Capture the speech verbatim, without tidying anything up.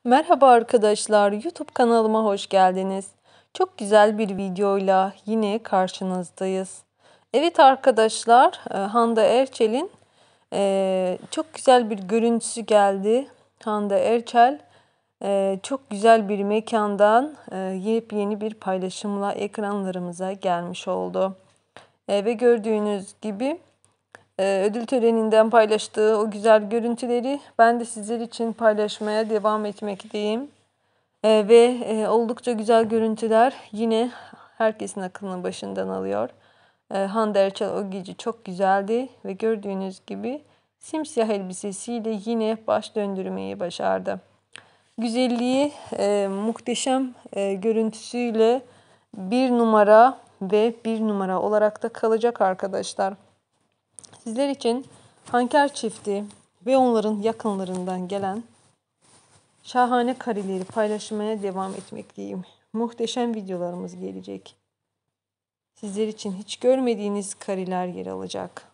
Merhaba arkadaşlar, YouTube kanalıma hoş geldiniz. Çok güzel bir videoyla yine karşınızdayız. Evet arkadaşlar, e, Hande Erçel'in e, çok güzel bir görüntüsü geldi. Hande Erçel e, çok güzel bir mekandan e, yepyeni bir paylaşımla ekranlarımıza gelmiş oldu. E, ve gördüğünüz gibi e, ödül töreninden paylaştığı o güzel görüntüleri ben de sizler için paylaşmaya devam etmekteyim. Ee, ve e, oldukça güzel görüntüler yine herkesin aklını başından alıyor. Ee, Hande Erçel o gece çok güzeldi ve gördüğünüz gibi simsiyah elbisesiyle yine baş döndürmeyi başardı. Güzelliği, e, muhteşem e, görüntüsüyle bir numara ve bir numara olarak da kalacak arkadaşlar. Sizler için Hanker çifti ve onların yakınlarından gelen şahane kareleri paylaşmaya devam etmekteyim. Muhteşem videolarımız gelecek. Sizler için hiç görmediğiniz kareler yer alacak.